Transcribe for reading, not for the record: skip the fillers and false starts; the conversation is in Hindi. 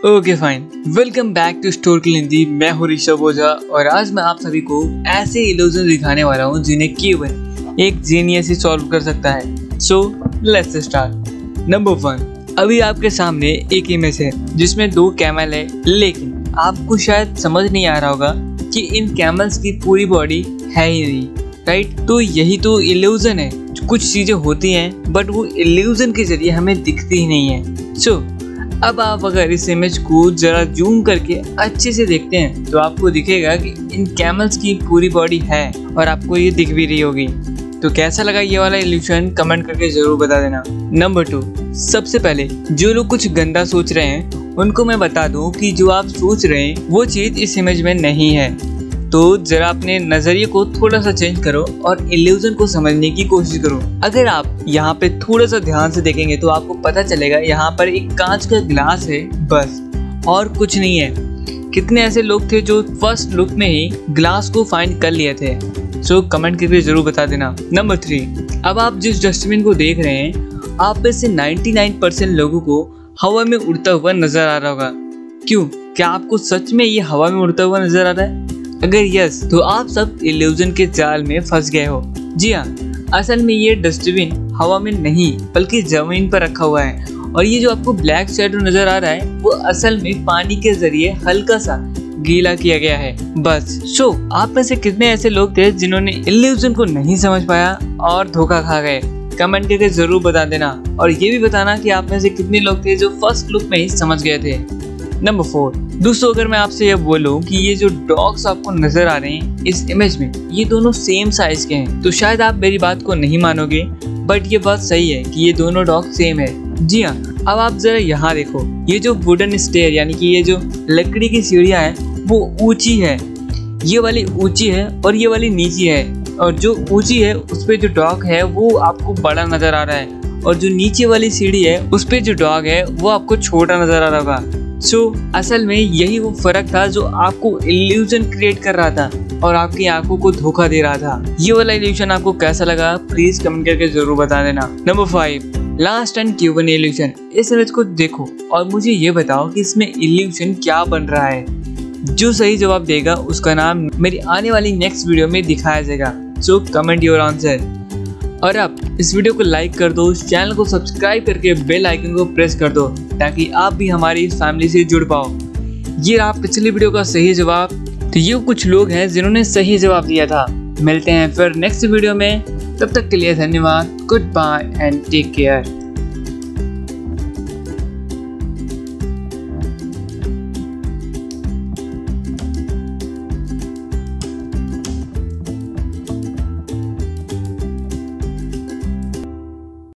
Okay fine, welcome back to स्टोरकिल हिंदी। मैं हूँ ऋषभ ओझा और आज मैं आप सभी को ऐसे इल्यूजन दिखाने वाला हूँ जिन्हें केवल एक जीनियस ही सॉल्व कर सकता है। So let's start. नंबर 1, अभी आपके सामने एक इमेज है जिसमें 2 कैमल है, लेकिन आपको शायद समझ नहीं आ रहा होगा कि इन कैमल्स की पूरी बॉडी है ही नहीं, राइट? तो यही तो इल्यूजन है। कुछ चीजें होती हैं बट वो इल्यूजन के जरिए हमें दिखती ही नहीं है। सो अब आप अगर इस इमेज को जरा जूम करके अच्छे से देखते हैं तो आपको दिखेगा कि इन कैमल्स की पूरी बॉडी है और आपको ये दिख भी रही होगी। तो कैसा लगा ये वाला इल्यूजन, कमेंट करके जरूर बता देना। नंबर 2, सबसे पहले जो लोग कुछ गंदा सोच रहे हैं उनको मैं बता दूं कि जो आप सोच रहे हैं वो चीज इस इमेज में नहीं है। तो जरा अपने नजरिए को थोड़ा सा चेंज करो और इल्यूजन को समझने की कोशिश करो। अगर आप यहाँ पे थोड़ा सा ध्यान से देखेंगे तो आपको पता चलेगा यहाँ पर एक कांच का ग्लास है, बस, और कुछ नहीं है। कितने ऐसे लोग थे जो फर्स्ट लुक में ही ग्लास को फाइंड कर लिए थे? सो कमेंट करके जरूर बता देना। नंबर 3, अब आप जिस डस्टबिन को देख रहे हैं आप में से 99% लोगों को हवा में उड़ता हुआ नजर आ रहा होगा। क्यों? क्या आपको सच में ये हवा में उड़ता हुआ नजर आ रहा है? अगर यस तो आप सब इल्यूजन के जाल में फंस गए हो। जी हाँ, असल में ये डस्टबिन हवा में नहीं बल्कि जमीन पर रखा हुआ है और ये जो आपको ब्लैक शैडो नजर आ रहा है वो असल में पानी के जरिए हल्का सा गीला किया गया है, बस। सो आप में से कितने ऐसे लोग थे जिन्होंने इल्यूजन को नहीं समझ पाया और धोखा खा गए? कमेंट करके जरूर बता देना और ये भी बताना कि आप में से कितने लोग थे जो फर्स्ट लुक में ही समझ गए थे। नंबर 4, दोस्तों अगर मैं आपसे ये बोलूं कि ये जो डॉग्स आपको नजर आ रहे हैं इस इमेज में ये दोनों सेम साइज के हैं तो शायद आप मेरी बात को नहीं मानोगे, बट ये बात सही है कि ये दोनों डॉग सेम है। जी हाँ, अब आप जरा यहाँ देखो, ये जो वुडन स्टेयर यानी कि ये जो लकड़ी की सीढ़ियाँ हैं वो ऊंची है। ये वाली ऊंची है और ये वाली नीची है, और जो ऊंची है उस पे जो डॉग है वो आपको बड़ा नजर आ रहा है और जो नीचे वाली सीढ़ी है उस पे जो डॉग है वो आपको छोटा नजर आ रहा होगा। सो असल में यही वो फर्क था जो आपको इल्यूजन क्रिएट कर रहा था और आपकी आंखों को धोखा दे रहा था। ये वाला इल्यूजन आपको कैसा लगा प्लीज कमेंट करके जरूर बता देना। Number 5, last and Cuban illusion. इस इमेज को देखो और मुझे ये बताओ कि इसमें इल्यूजन क्या बन रहा है। जो सही जवाब देगा उसका नाम मेरी आने वाली नेक्स्ट वीडियो में दिखाया जाएगा। So comment your answer. और अब इस वीडियो को लाइक कर दो, चैनल को सब्सक्राइब करके बेल आइकन को प्रेस कर दो ताकि आप भी हमारी इस फैमिली से जुड़ पाओ। ये रहा पिछली वीडियो का सही जवाब। तो ये कुछ लोग हैं जिन्होंने सही जवाब दिया था। मिलते हैं फिर नेक्स्ट वीडियो में, तब तक के लिए धन्यवाद। Goodbye and take care.